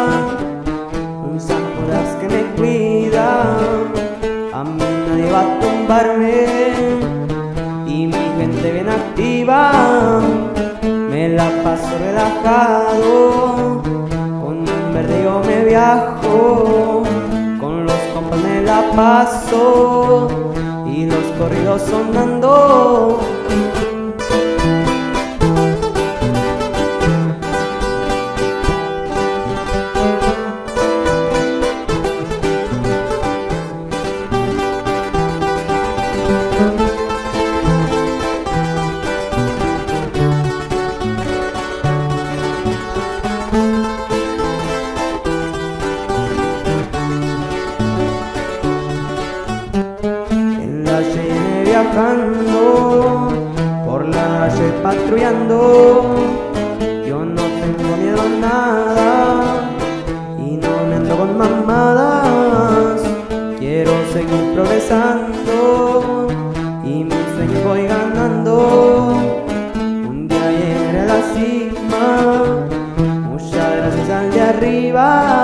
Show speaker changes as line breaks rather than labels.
un Zamporas que me cuida. A mí nadie va a tumbarme y mi gente bien activa. Me la paso relajado, con un verde yo me viajo, con los compas me la paso y los corridos sonando. En la calle viajando, por la calle patrullando, yo no tengo miedo a nada y no me ando con mamadas. Quiero seguir progresando y mi sueño voy ganando. Un día llegaré a la cima, muchas gracias al de arriba.